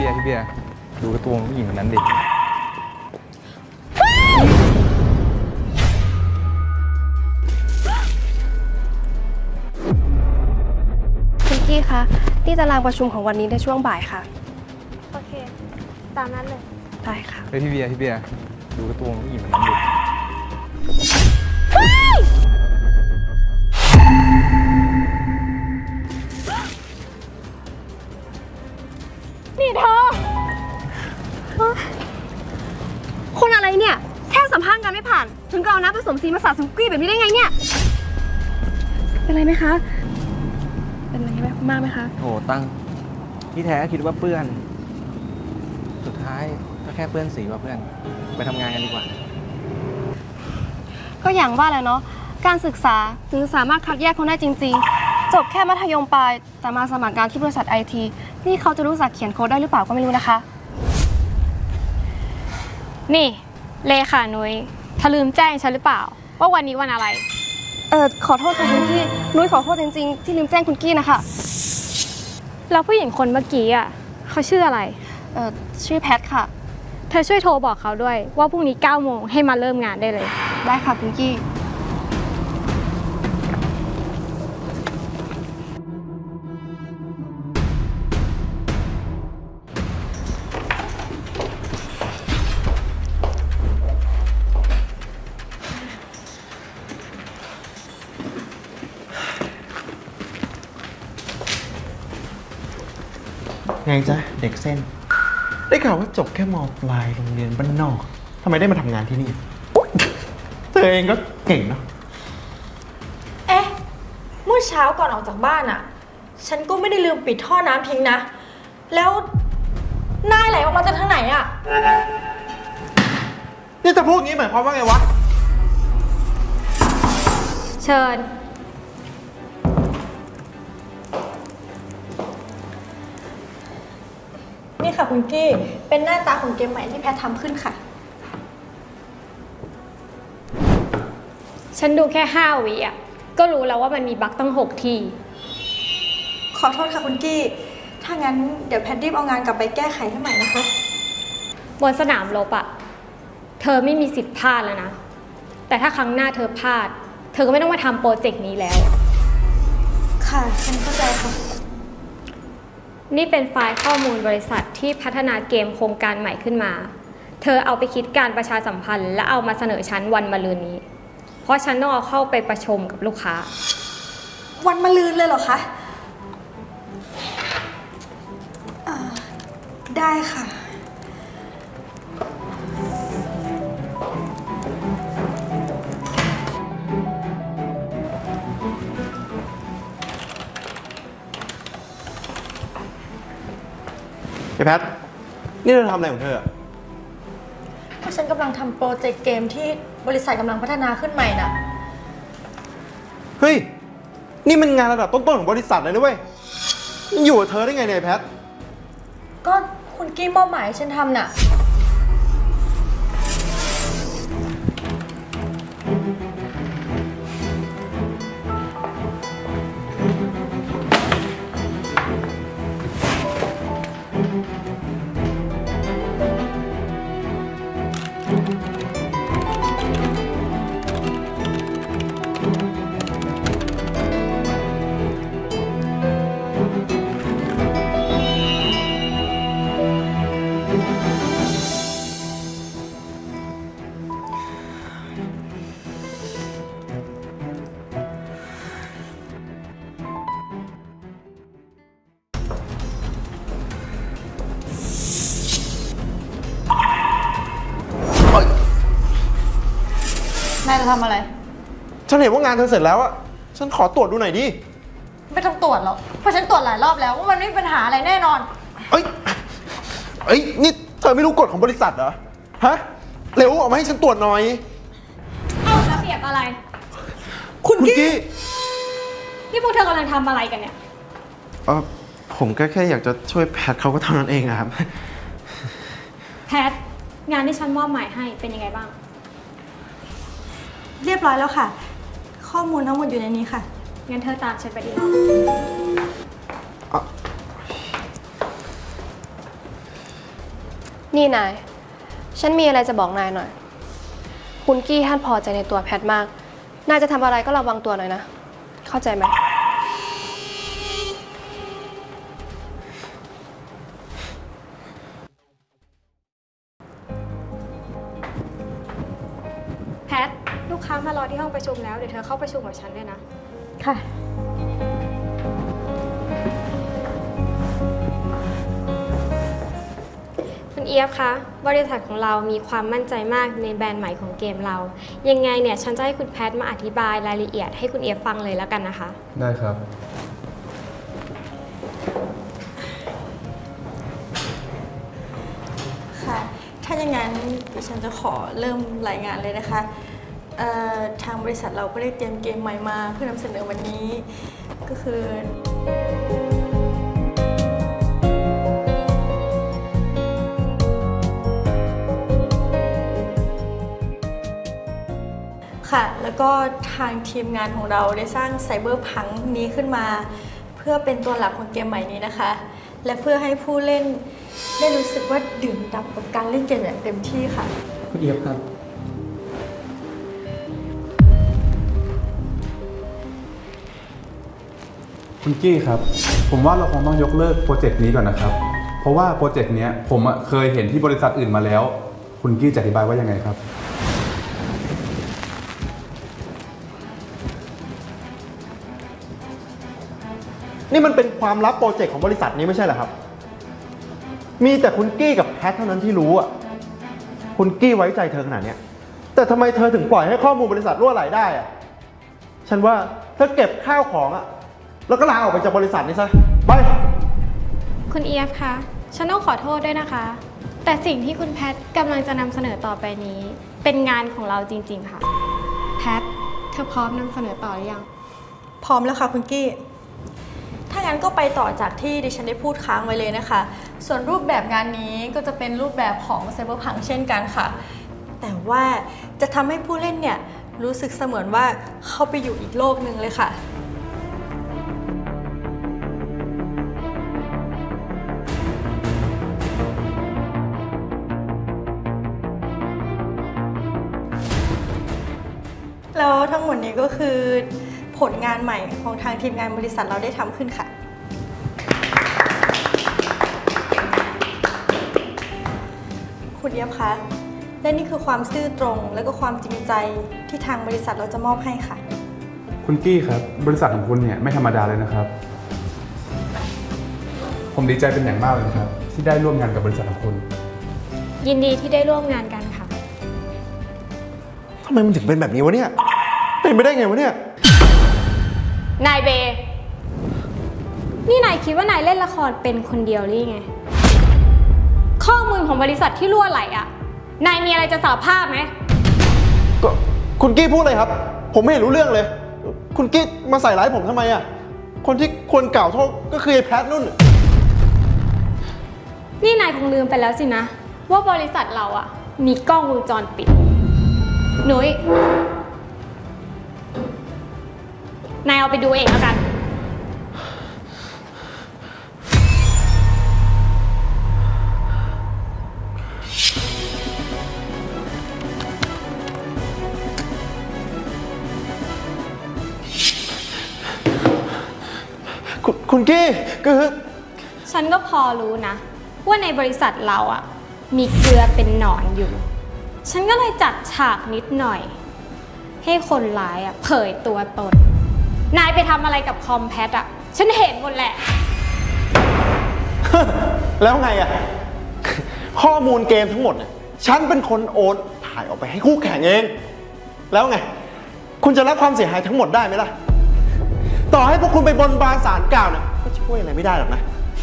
พี่เบียร์ดูกระตัวผู้หญิงคนนั้นดิคุณกี้คะที่ตารางประชุมของวันนี้ในช่วงบ่ายค่ะโอเคตามนั้นเลยได้ค่ะพี่เบียร์ดูกระตัวผู้หญิงคนนั้นดินี่เธอคุณอะไรเนี่ยแค่สัมภาษณ์งานไม่ผ่านถึงก็เอาน้ำผสมซีมาสาดสุกี้แบบนี้ได้ไงเนี่ยเป็นไรไหมคะเป็นไรมากไหมคะโถตั้งที่แท้คิดว่าเปื้อนสุดท้ายก็แค่เปื้อนสีว่าเพื่อนไปทำงานกันดีกว่าก็อย่างว่าแหละเนาะการศึกษาถึงสามารถคัดแยกคนได้จริงๆจบแค่มัธยมปลายแต่มาสมัครงานที่บริษัทไอทีนี่เขาจะรู้จักเขียนโค้ดได้หรือเปล่าก็ไม่รู้นะคะนี่เลขานุ้ยเธอลืมแจ้งฉันหรือเปล่าว่าวันนี้วันอะไรขอโทษค่ะคุณกี้นุ้ยขอโทษจริงๆที่ลืมแจ้งคุณกี้นะคะแล้วผู้หญิงคนเมื่อกี้อ่ะเขาชื่ออะไรชื่อแพทค่ะเธอช่วยโทรบอกเขาด้วยว่าพรุ่งนี้9 โมงให้มาเริ่มงานได้เลยได้ค่ะคุณกี้ไงจ๊ะเด็กเส้นได้ข่าวว่าจบแค่ม.ปลายโรงเรียนบ้านนอกทำไมได้มาทำงานที่นี่เธอเองก็เก่งเนาะเมื่อเช้าก่อนออกจากบ้านอ่ะฉันก็ไม่ได้ลืมปิดท่อน้ำทิ้งนะแล้วนายไหลออกมาจากทางไหนอ่ะนี่จะพูดงี้หมายความว่าไงวะเชิญนี่ค่ะคุณกี้เป็นหน้าตาของเกมใหม่ที่แพททำขึ้นค่ะฉันดูแค่5 วิอ่ะก็รู้แล้วว่ามันมีบั๊กตั้ง6 ทีขอโทษค่ะคุณกี้ถ้างั้นเดี๋ยวแพทรีบเอางานกลับไปแก้ไขให้ใหม่นะคะบนสนามรบอ่ะเธอไม่มีสิทธิ์พลาดแล้วนะแต่ถ้าครั้งหน้าเธอพลาดเธอก็ไม่ต้องมาทำโปรเจกต์นี้แล้วค่ะฉันเข้าใจค่ะนี่เป็นไฟล์ข้อมูลบริษัทที่พัฒนาเกมโครงการใหม่ขึ้นมาเธอเอาไปคิดการประชาสัมพันธ์และเอามาเสนอฉันวันมะรืนนี้เพราะฉันต้องเอาเข้าไปประชุมกับลูกค้าวันมะรืนเลยเหรอคะได้ค่ะไอ้แพทนี่เธอทำอะไรของเธอเพราะฉันกำลังทำโปรเจกต์เกมที่บริษัทกำลังพัฒนาขึ้นใหม่น่ะเฮ้ยนี่มันงานระดับต้นๆของบริษัทเลยนะเว้ยอยู่กับเธอได้ไงเนี่ยแพทก็คุณกี้มอบหมายให้ฉันทำน่ะนายจะทำอะไรฉันเห็นว่างานเธอเสร็จแล้วอะฉันขอตรวจดูหน่อยดิไม่ต้องตรวจหรอกเพราะฉันตรวจหลายรอบแล้วว่ามันไม่มีปัญหาอะไรแน่นอนเอ้ยนี่เธอไม่รู้กฎของบริษัทเหรอฮะเร็วออกมาให้ฉันตรวจหน่อยเอาระเบียบอะไรคุณกี้นี่พวกเธอกำลังทำอะไรกันเนี่ยผมก็แค่อยากจะช่วยแพทเขาก็เท่านั้นเองครับแพทงานที่ฉันมอบหมายให้เป็นยังไงบ้างเรียบร้อยแล้วค่ะข้อมูลทั้งหมดอยู่ในนี้ค่ะงั้นเธอตามฉันไปดีนี่นาย ฉันมีอะไรจะบอกนายหน่อย คุณกี้ท่านพอใจในตัวแพทมาก นายจะทำอะไรก็ระวังตัวหน่อยนะ เข้าใจไหมแพท ลูกค้ามารอที่ห้องประชุมแล้ว เดี๋ยวเธอเข้าประชุมกับฉันด้วยนะค่ะคุณเอียฟคะ บริษัทของเรามีความมั่นใจมากในแบรนด์ใหม่ของเกมเรา ยังไงเนี่ยฉันจะให้คุณแพทมาอธิบายรายละเอียดให้คุณเอียฟฟังเลยแล้วกันนะคะได้ครับค่ะ ถ้าอย่างนั้นดิฉันจะขอเริ่มรายงานเลยนะคะทางบริษัทเราก็ได้เตรียมเกมใหม่มาเพื่อนำเสนอวันนี้ ก็คือค่ะ แล้วก็ทางทีมงานของเราได้สร้างไซเบอร์พังนี้ขึ้นมา เพื่อเป็นตัวหลักของเกมใหม่นี้นะคะ และเพื่อให้ผู้เล่นได้รู้สึกว่าดื่มด่ำกับการเล่นเกมอย่างเต็มที่ค่ะคุณเอียบครับ คุณกี้ครับ ผมว่าเราคงต้องยกเลิกโปรเจกต์นี้ก่อนนะครับ เพราะว่าโปรเจกต์นี้ผมเคยเห็นที่บริษัทอื่นมาแล้ว คุณกี้จะอธิบายว่ายังไงครับนี่มันเป็นความลับโปรเจกต์ของบริษัทนี้ไม่ใช่เหรอครับ มีแต่คุณกี้กับแพทเท่านั้นที่รู้อ่ะ คุณกี้ไว้ใจเธอขนาดเนี้ยแต่ทำไมเธอถึงปล่อยให้ข้อมูลบริษัทรั่วไหลได้อ่ะ ฉันว่าเธอเก็บข้าวของอ่ะ แล้วก็ลาออกไปจากบริษัทนี้ซะ ไปคุณเอียฟคะ ฉันต้องขอโทษด้วยนะคะ แต่สิ่งที่คุณแพทกำลังจะนำเสนอต่อไปนี้ เป็นงานของเราจริงๆค่ะ แพท เธอพร้อมนำเสนอต่อหรือยังพร้อมแล้วค่ะคุณกี้ ถ้างั้นก็ไปต่อจากที่ดิฉันได้พูดค้างไว้เลยนะคะ ส่วนรูปแบบงานนี้ก็จะเป็นรูปแบบของไซเบอร์พังเช่นกันค่ะ แต่ว่าจะทำให้ผู้เล่นเนี่ยรู้สึกเสมือนว่าเข้าไปอยู่อีกโลกหนึ่งเลยค่ะ แล้วทั้งหมดนี้ก็คือผลงานใหม่ของทางทีมงานบริษัทเราได้ทำขึ้นค่ะ คุณเอียบคะ และนี่คือความซื่อตรงและก็ความจริงใจที่ทางบริษัทเราจะมอบให้ค่ะคุณกี้ครับ บริษัทของคุณเนี่ยไม่ธรรมดาเลยนะครับ ผมดีใจเป็นอย่างมากเลยครับ ที่ได้ร่วมงานกับบริษัทของคุณยินดีที่ได้ร่วมงานกันค่ะทำไมมันถึงเป็นแบบนี้วะเนี่ย เป็นไปได้ไงวะเนี่ยนายเบ นี่นายคิดว่านายเล่นละครเป็นคนเดียวหรือไง ข้อมูลของบริษัทที่รั่วไหลอะนายมีอะไรจะสารภาพไหมก็คุณกี้พูดเลยครับ ผมไม่เห็นรู้เรื่องเลย คุณกี้มาใส่ร้ายผมทำไมอ่ะ คนที่ควรกล่าวโทษก็คือไอ้แพทนุ่นนี่นายคงลืมไปแล้วสินะ ว่าบริษัทเราอะมีกล้องวงจรปิด หนุ้ยนายเอาไปดูเองแล้วกันคุณกี้คือฉันก็พอรู้นะ ว่าในบริษัทเราอะมีเกลือเป็นหนอนอยู่ ฉันก็เลยจัดฉากนิดหน่อย ให้คนร้ายอะเผยตัวตน นายไปทำอะไรกับคอมแพทอะฉันเห็นหมดแหละแล้วไงอ่ะ ข้อมูลเกมทั้งหมดเนี่ยฉันเป็นคนโอนถ่ายออกไปให้คู่แข่งเอง แล้วไง คุณจะรับความเสียหายทั้งหมดได้ไหมล่ะ ต่อให้พวกคุณไปบนบานศาลกล่าวเนี่ยก็ช่วยอะไรไม่ได้หรอกนะ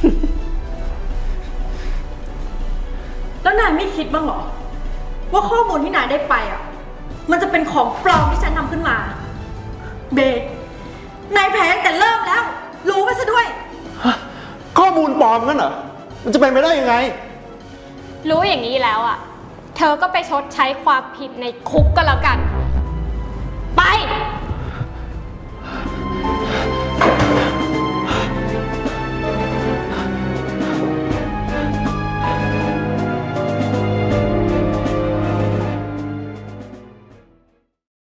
แล้วนายไม่คิดบ้างเหรอ ว่าข้อมูลที่นายได้ไปอ่ะ มันจะเป็นของปลอมที่ฉันทำขึ้นมา เบ นายแพ้ตั้งแต่เริ่มแล้ว รู้ไปซะด้วยข้อมูลปลอมงั้นเหรอ มันจะเป็นไปได้ยังไงรู้อย่างนี้แล้วอะเธอก็ไปชดใช้ความผิดในคุกก็แล้วกัน